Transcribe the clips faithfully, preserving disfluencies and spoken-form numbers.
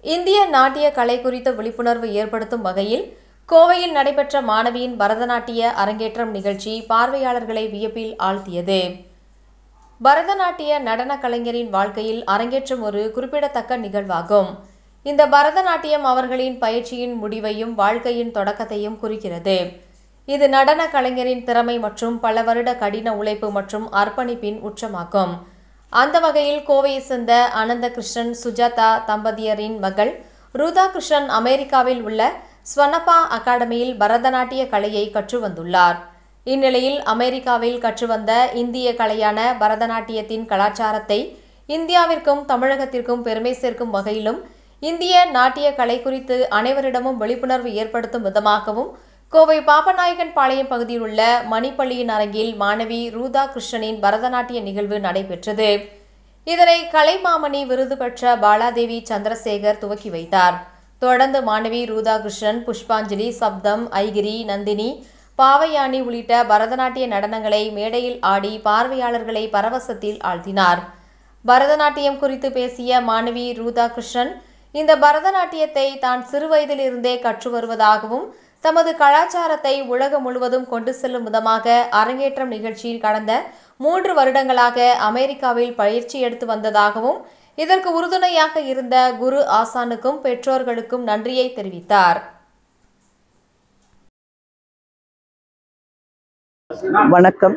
இந்திய நாட்டிய கலை குறித்த விழிப்புணர்வு ஏற்படுத்தும் வகையில் கோவையில் நடைபெற்ற மாணவியின் பரதநாட்டிய அரங்கேற்றம் நிகழ்ச்சி பார்வையாளர்களை வியப்பில் ஆழ்த்தியது. பரதநாட்டிய நடன கலைஞரின் வாழ்க்கையில் அரங்கேற்றம் ஒரு குறிப்பிடத்தக்க நிகழ்வாகும். இந்த பரதநாட்டியம் அவர்களின் பயிற்சியின் முடிவையும் வாழ்க்கையின் தொடக்கத்தையும் குறிக்கிறது. இது நடன கலைஞரின் திறமை மற்றும் பல வருட கடின உழைப்பு மற்றும் அர்ப்பணிப்பின் உச்சமாகும். அந்த வகையில் கோவையை சேர்ந்த அனந்த கிருஷ்ணன் சுஜாதா தம்பதியரின் மகள் ரூதா கிருஷ்ணன் அமெரிக்காவில் உள்ள ஸ்வனப்பா அகாடமியில் பரதநாட்டிய கலையை கற்று வந்துள்ளார். இந்நிலையில் அமெரிக்காவில் கற்றுவந்த இந்திய கலையான பரதநாட்டியத்தின் கலாச்சாரத்தை இந்தியாவிற்கும் தமிழகத்திற்கும் பெருமை சேர்க்கும் வகையிலும் இந்திய நாட்டிய கலை குறித்து அனைவரிடமும் விழிப்புணர்வு ஏற்படுத்தும் விதமாகவும் கோவை பாப்பநாயக்கன் பாளையம் பகுதியில் உள்ள மணிப்பள்ளியின் அரங்கில் மாணவி ரூதா கிருஷ்ணனின் பரதநாட்டிய நிகழ்வு நடைபெற்றது. இதனை கலைமாமணி விருது பெற்ற பாலாதேவி சந்திரசேகர் துவக்கி வைத்தார். தொடர்ந்து மாணவி ரூதா கிருஷ்ணன் புஷ்பாஞ்சலி, சப்தம், ஐகிரி, நந்தினி, பாவையானி உள்ளிட்ட பரதநாட்டிய நடனங்களை மேடையில் ஆடி பார்வையாளர்களை பரவசத்தில் ஆழ்த்தினார். பரதநாட்டியம் குறித்து பேசிய மாணவி ரூதா கிருஷ்ணன் இந்த பரதநாட்டியத்தை தான் சிறுவயதிலிருந்தே கற்று வருவதாகவும் தமது கலாச்சாரத்தை உலகம் முழுவதும் கொண்டு செல்லும் விதமாக அரங்கேற்றம் நிகழ்ச்சியில் கடந்த மூன்று வருடங்களாக அமெரிக்காவில் பயிற்சி எடுத்து வந்ததாகவும் இதற்கு உறுதுணையாக இருந்த குரு ஆசானுக்கும் பெற்றோர்களுக்கும் நன்றியை தெரிவித்தார். வணக்கம்.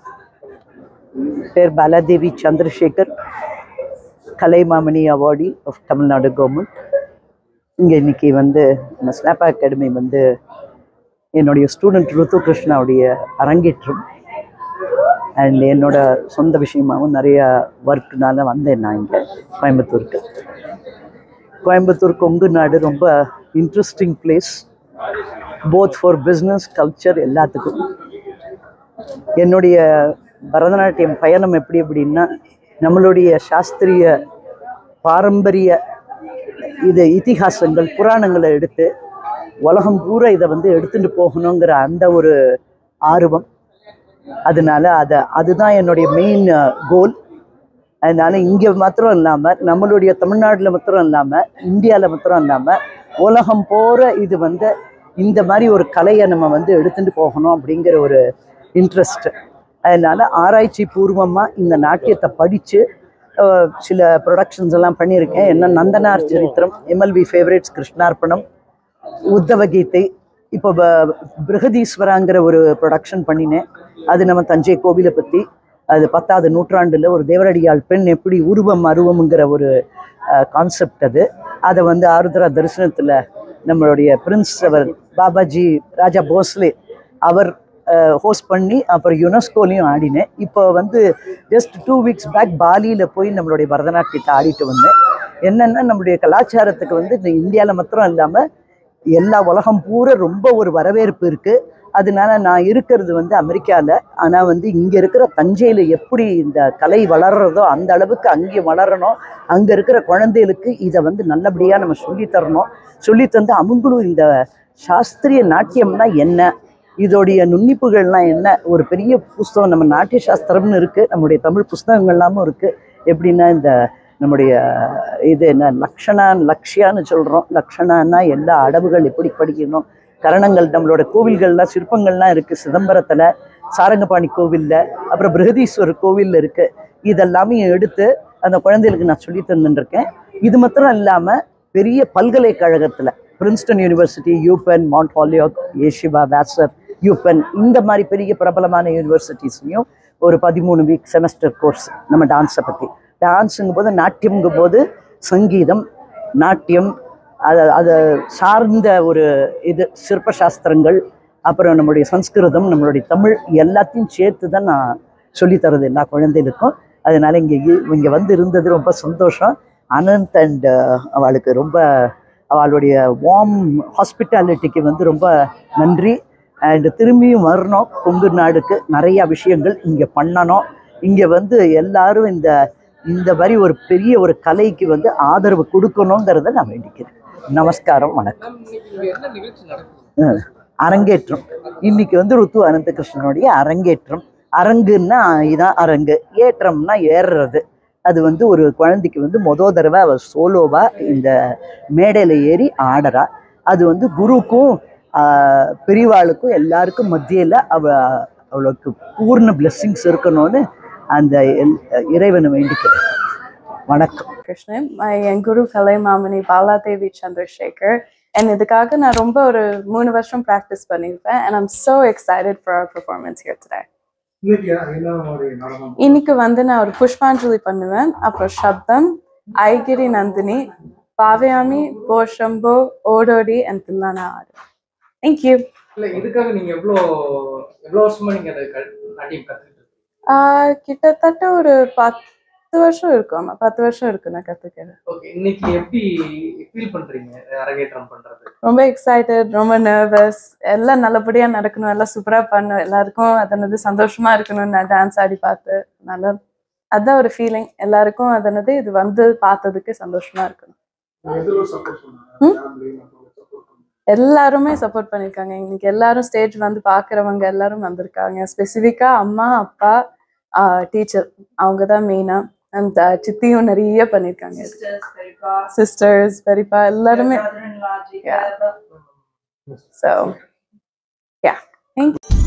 பேர் Baladevi Chandrasekar, Kalaimamani awardee of Tamilnadu government. இங்கே இன்னைக்கு வந்து நம்ம ஸ்னாப்பா அகாடமி வந்து என்னுடைய ஸ்டூடெண்ட் ருத்து கிருஷ்ணாவுடைய அரங்கேற்றம் அண்ட் என்னோட சொந்த விஷயமாகவும் நிறைய ஒர்க்குனால வந்தேன் நான் இங்கே கோயம்புத்தூருக்கு. கோயம்புத்தூர் கொங்கு நாடு ரொம்ப interesting place, both for business culture எல்லாத்துக்கும். என்னுடைய பரதநாட்டியம் பயணம் எப்படி அப்படின்னா, நம்மளுடைய சாஸ்திரிய பாரம்பரிய இது இதிகாசங்கள் புராணங்களை எடுத்து உலகம் பூரா இதை வந்து எடுத்துகிட்டு போகணுங்கிற அந்த ஒரு ஆர்வம். அதனால அதை அதுதான் என்னுடைய மெயின் கோல். அதனால இங்கே மாத்திரம் இல்லாமல் நம்மளுடைய தமிழ்நாட்டில் மாத்திரம் இல்லாமல் இந்தியாவில் மாத்திரம் இல்லாமல் உலகம் போகிற இது வந்து இந்த மாதிரி ஒரு கலையை நம்ம வந்து எடுத்துகிட்டு போகணும் அப்படிங்கிற ஒரு இன்ட்ரெஸ்ட். அதனால ஆராய்ச்சி பூர்வமாக இந்த நாட்டியத்தை படித்து சில ப்ரொடக்ஷன்ஸ் எல்லாம் பண்ணியிருக்கேன். என்ன நந்தனார் சரித்திரம், எம்எல்வி ஃபேவரேட்ஸ், கிருஷ்ணார்ப்பணம், உத்தவ கீதை, இப்போ பிருகதீஸ்வராங்கிற ஒரு ப்ரொடக்ஷன் பண்ணினேன். அது நம்ம தஞ்சை கோவிலை பற்றி. அது பத்தாவது நூற்றாண்டில் ஒரு தேவரடியாள் பெண் எப்படி உருவம் அருவம்ங்கிற ஒரு கான்செப்ட். அது அதை வந்து ஆருத்ரா தரிசனத்தில் நம்மளுடைய பிரின்ஸ் அவர் பாபாஜி ராஜா போஸ்லே அவர் ஹோஸ்ட் பண்ணி அப்புறம் யுனெஸ்கோலையும் ஆடினேன். இப்போ வந்து ஜஸ்ட் டூ வீக்ஸ் பேக் பாலியில் போய் நம்மளுடைய பரதநாட்டியத்தை ஆடிட்டு வந்தேன். என்னென்னா நம்மளுடைய கலாச்சாரத்துக்கு வந்து இந்த இந்தியாவில் மாத்திரம் இல்லாமல் எல்லா உலகம் பூரா ரொம்ப ஒரு வரவேற்பு இருக்குது. அதனால நான் இருக்கிறது வந்து அமெரிக்காவில், ஆனால் வந்து இங்கே இருக்கிற தஞ்சையில் எப்படி இந்த கலை வளர்கிறதோ அந்த அளவுக்கு அங்கே வளரணும். அங்கே இருக்கிற குழந்தைகளுக்கு இதை வந்து நல்லபடியாக நம்ம சொல்லித்தரணும். சொல்லித்தந்து அவங்களும் இந்த சாஸ்திரிய நாட்டியம்னா என்ன, இதோடைய நுண்ணிப்புகள்லாம் என்ன, ஒரு பெரிய புஸ்தகம் நம்ம நாட்டிய சாஸ்திரம்னு இருக்குது, நம்முடைய தமிழ் புஸ்தகங்கள்லாமும் இருக்குது. எப்படின்னா இந்த நம்முடைய இது என்ன லக்ஷணா லக்ஷியான்னு சொல்கிறோம். லக்ஷணான்னா எல்லா அடவுகள் எப்படி படிக்கணும், கரணங்கள், நம்மளோட கோவில்கள்லாம் சிற்பங்கள்லாம் இருக்குது. சிதம்பரத்தில் சாரங்கபாணி கோவிலில், அப்புறம் பிருகதீஸ்வரர் கோவிலில் இருக்குது. இதெல்லாமே எடுத்து அந்த குழந்தைகளுக்கு நான் சொல்லி தந்துருக்கேன். இது மாத்திரம் இல்லாமல் பெரிய பல்கலைக்கழகத்தில் Princeton University, UPenn, Mount Holyoke, Yeshiva, Vassar, UPenn, இந்த மாதிரி பெரிய பிரபலமான யூனிவர்சிட்டிஸ்லையும் ஒரு பதிமூணு வீக் செமஸ்டர் கோர்ஸ் நம்ம டான்ஸை பற்றி. டான்ஸுங்கும் போது நாட்டியம்ங்கும் போது சங்கீதம், நாட்டியம், அதை அதை சார்ந்த ஒரு இது சிற்பசாஸ்திரங்கள், அப்புறம் நம்மளுடைய சம்ஸ்கிருதம், நம்மளுடைய தமிழ் எல்லாத்தையும் சேர்த்து தான் நான் சொல்லித்தரது எல்லா குழந்தைகளுக்கும். அதனால் இங்கே இங்கே வந்து இருந்தது ரொம்ப சந்தோஷம். அனந்த் அண்ட் அவளுக்கு ரொம்ப அவளுடைய வார்ம் ஹாஸ்பிட்டாலிட்டிக்கு வந்து ரொம்ப நன்றி. அண்ட் திரும்பியும் வரணும் கொங்கு நாடுக்கு, நிறையா விஷயங்கள் இங்கே பண்ணணும். இங்கே வந்து எல்லாரும் இந்த இந்த மாதிரி ஒரு பெரிய ஒரு கலைக்கு வந்து ஆதரவு கொடுக்கணுங்கிறத நான் வேண்டிக்கிறேன். நமஸ்காரம், வணக்கம். அரங்கேற்றம் இன்னைக்கு வந்து ருத்து அனந்த கிருஷ்ணனுடைய அரங்கேற்றம். அரங்குன்னா இதான் அரங்கு, ஏற்றம்னா ஏறுறது. அது வந்து ஒரு குழந்தைக்கு வந்து மொதல் தடவை அவள் சோலோவாக இந்த மேடையில் ஏறி ஆடுறா. அது வந்து குருக்கும் பெரியவாளுக்கும் எல்லாருக்கும் மத்தியில் அவ அவளுக்கு பூர்ண பிளெஸ்ஸிங்ஸ் இருக்கணும்னு அந்த இறைவனை வேண்டிக்கிறேன். வணக்கம். கிருஷ்ணன், என் குரு கலைமாமணி பாலாதேவி சந்திரசேகர். And இதுக்காக நான் ரொம்ப ஒரு மூணு வருஷம் ப்ராக்டிஸ் பண்ணியிருப்பேன். And I'm so excited for our performance here today. இன்னைக்கு வந்து நான் ஒரு புஷ்பாஞ்சலி பண்ணுவேன், அப்புறம் சப்தம், ஐகிரி நந்தினி, பாவயாமி, போஷம்போ, ஓடோடி அண்ட் தில்லானா ஆடு. தேங்க்யூ. இதுக்காக நீங்க எவ்வளோ எவ்வளோ வருஷமா நீங்க நாட்டியம் கத்துக்கிட்டு? கிட்டத்தட்ட ஒரு பத்து வருஷம் இருக்கும். ஆமா, பத்து வருஷம் இருக்கு நான் கத்துக்கிறேன். ஓகே, இன்னைக்கு எப்படி ஃபீல் பண்றீங்க அரங்கேற்றம் பண்றது? ரொம்ப எக்ஸைட்டட், ரொம்ப நர்வஸ். எல்லாம் நல்லபடியா நடக்கணும், எல்லாம் சூப்பரா பண்ணணும், எல்லாருக்கும் அதனது சந்தோஷமா இருக்கணும். நான் டான்ஸ் ஆடி பார்த்து நல்லா அதான் ஒரு ஃபீலிங். எல்லாருக்கும் அதனது இது வந்து பார்த்ததுக்கு சந்தோஷமா இருக்கணும். எல்லாருமே சப்போர்ட் பண்ணிருக்காங்க. இன்னைக்கு எல்லாரும் ஸ்டேஜ் வந்து பாக்குறவங்க எல்லாரும் வந்திருக்காங்க. ஸ்பெசிஃபிக்கா அம்மா, அப்பா, டீச்சர், அவங்க தான் மெயினா. அந்த சித்தியும் நிறைய பண்ணிருக்காங்க. சிஸ்டர்ஸ், பெரியப்பா எல்லாருமே. So yeah, thank you.